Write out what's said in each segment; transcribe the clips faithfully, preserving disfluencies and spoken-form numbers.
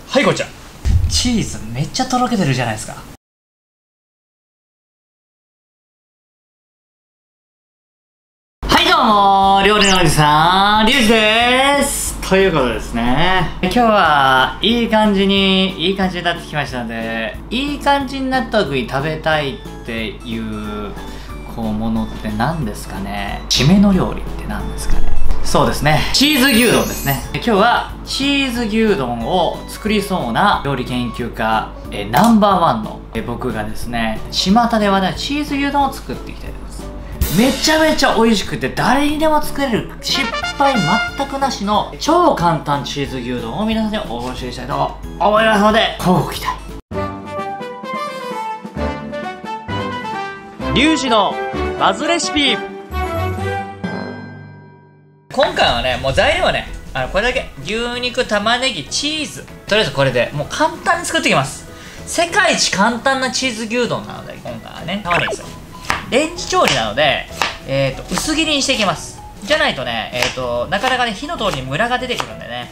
はい、こちら。チーズめっちゃとろけてるじゃないですか。はい、どうも料理のおじさん、リュウジです。ということですね、今日はいい感じにいい感じになってきましたので、いい感じになった時に食べたいっていうこうものって何ですかね。締めの料理って何ですかね。そうですね、チーズ牛丼ですね。今日はチーズ牛丼を作りそうな料理研究家えナンバーワンのえ僕がですね、巷ではねチーズ牛丼を作っていきたいと思います。めちゃめちゃ美味しくて誰にでも作れる失敗全くなしの超簡単チーズ牛丼を皆さんにお教えしたいと思いますので、乞うご期待。リュウジのバズレシピ。今回はね、もう材料はね、あのこれだけ。牛肉、玉ねぎ、チーズ、とりあえずこれでもう簡単に作っていきます。世界一簡単なチーズ牛丼なので、今回はね玉ねぎですよ。レンジ調理なので、えーと薄切りにしていきます。じゃないとね、えーとなかなかね火の通りにムラが出てくるんでね、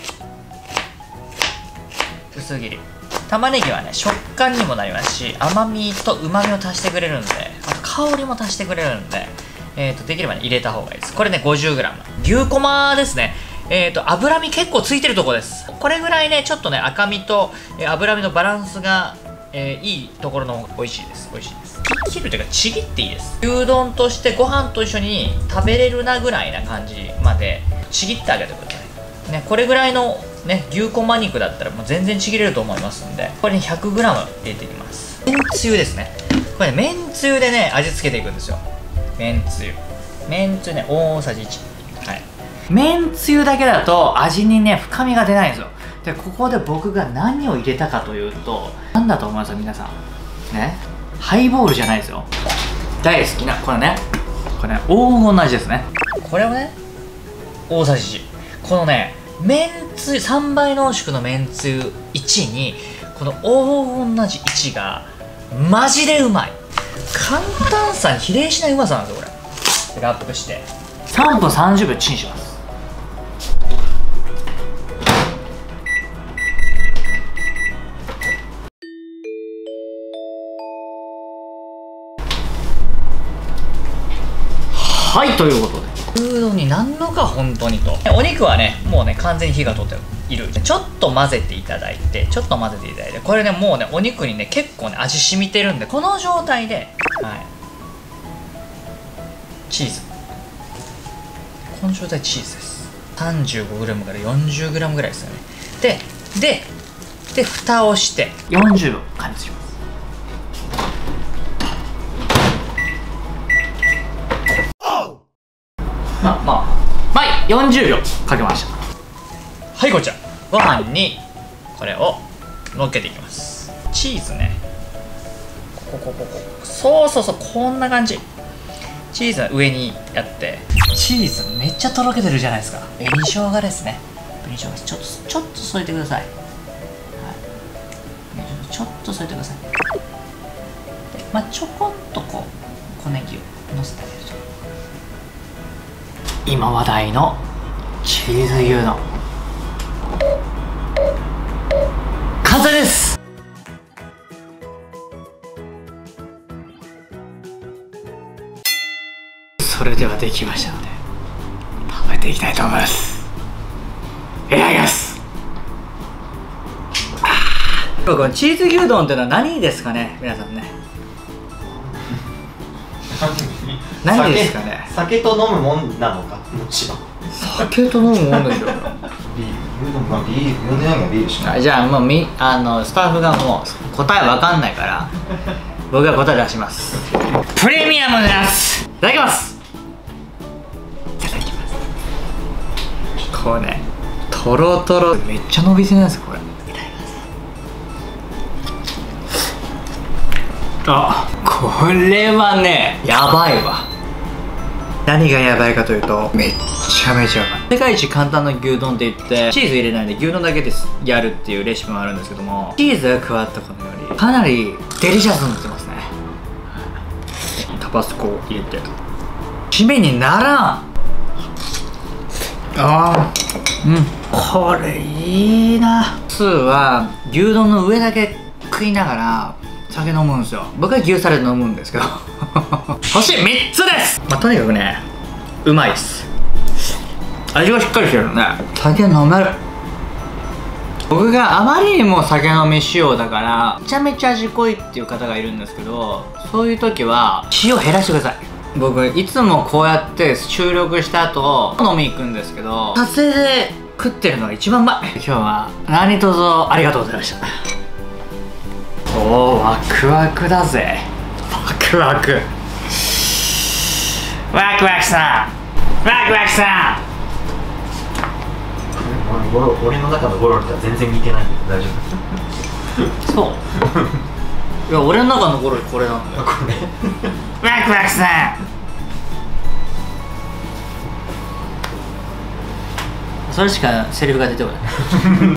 薄切り。玉ねぎはね食感にもなりますし、甘みと旨みを足してくれるんで、あと香りも足してくれるんで、えーとできればね入れた方がいいです。これね ごじゅうグラム 牛こまですね。えーと脂身結構ついてるところです。これぐらいねちょっとね赤身と、えー、脂身のバランスが、えー、いいところの方が美味しいです。美味しいです。切るというかちぎっていいです。牛丼としてご飯と一緒に食べれるなぐらいな感じまでちぎってあげてくださいね。これぐらいのね牛こま肉だったらもう全然ちぎれると思いますんで、これに ひゃくグラム 入れていきます。めんつゆですね。これねめんつゆでね味付けていくんですよ。めんつゆめんつゆね大さじいち。はい、めんつゆだけだと味にね深みが出ないんですよ。でここで僕が何を入れたかというと、何だと思います皆さんね。ハイボールじゃないですよ。大好きなこれね、これね黄金の味ですね。これをね大さじいち。このねめんつゆさんばい濃縮のめんつゆいちにこの黄金の味いちがマジでうまい。簡単さに比例しないうまさなんですよこれ。ラップしてさんぷんさんじゅうびょうチンします。はい、ということで牛丼になんのか本当にと。お肉はねもうね完全に火が通っている。ちょっと混ぜていただいてちょっと混ぜていただいてこれねもうねお肉にね結構ね味染みてるんで、この状態で、はい、チーズ、この状態チーズです。 さんじゅうごグラム から よんじゅうグラム ぐらいですよね。ででで蓋をしてよんじゅうびょう加熱します。まあまあまあよんじゅうびょうかけました。はい、こちらご飯にこれをのっけていきます。チーズねここここここ、そうそうそう、こんな感じ。チーズは上にやって、チーズめっちゃとろけてるじゃないですか。紅生姜ですね。紅生姜ちょっとちょっと添えてください。はい、ちょっと添えてください。でまあちょこっとこう小ネギをのせてあげると、今話題のチーズ牛丼完成です。それではできましたので食べていきたいと思います。いただきます。このチーズ牛丼っていうのは何ですかね皆さんね。何ですかね。 酒と飲むもんなのか。もちろん酒と飲むもんでしょうか。 ビール、牛丼、まあビール、呼んでないのがビールしない。 じゃあもうみあのスタッフがもう答えわかんないから僕が答え出します。プレミアムのやついただきます。いただきます。これねとろとろめっちゃ伸びてるんですよこれ。いただきます。あ、これはねやばいわ。何がやばいかというとめっちゃめちゃうまい。世界一簡単な牛丼って言ってチーズ入れないで牛丼だけでやるっていうレシピもあるんですけども、チーズが加わったことによりかなりデリシャスになってますね。タバスコを入れて締めにならん。 あー、うん、これいいな。スーは牛丼の上だけ食いながら酒飲むんですよ。僕は牛サラダ飲むんですけど星みっつです。まあ、とにかくねうまいです。味がしっかりしてるね。酒飲める。僕があまりにも酒飲み仕様だからめちゃめちゃ味濃いっていう方がいるんですけど、そういう時は塩減らしてください。僕いつもこうやって収録した後飲み行くんですけど、撮影で食ってるのが一番うまい。今日は何卒ありがとうございました。おお、ワクワクだぜ。ワクワクワクワクさん、ワクワクさん。 俺の中のゴロリとは全然似てないんで大丈夫そういや俺の中のゴロリこれなんだよ。これワクワクさん。それしかセリフが出てこない